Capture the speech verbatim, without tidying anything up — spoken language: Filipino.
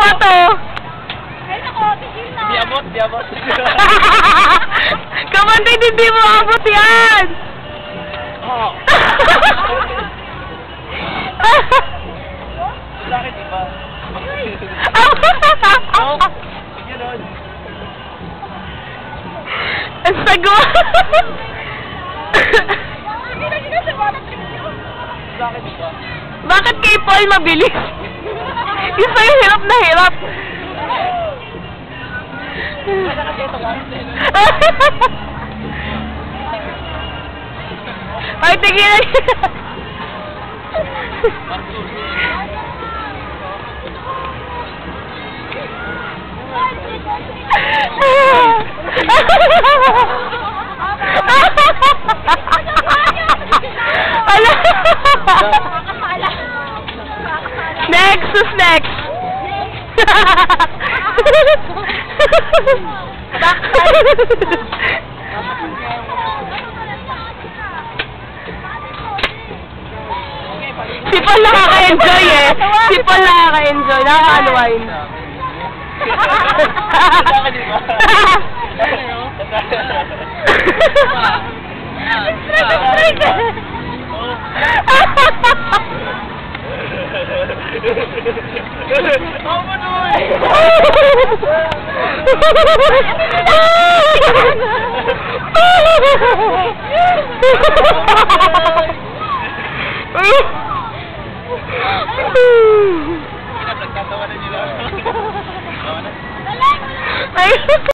ba to? Ay, nako, tigil na. Di abot, di abot. Kamantay, hindi mo abot yan! Oo. Sa akin, di ba? Oo. Sige nun. Ang sago! Sige na, sige na, sa bottom trip niyo. Sa akin, di ba? Bakit kay Paul mabilis? Yung sa'yo hirap na hirap. Basta kasi ito nga. Ay, tigilan. Next, who's next? Si Paul nakaka-enjoy eh. Si Paul nakaka-enjoy. Nakaka-unwind. Sa akin, di ba? Oh, manoy! Pinapagkatawa na nila. Ay!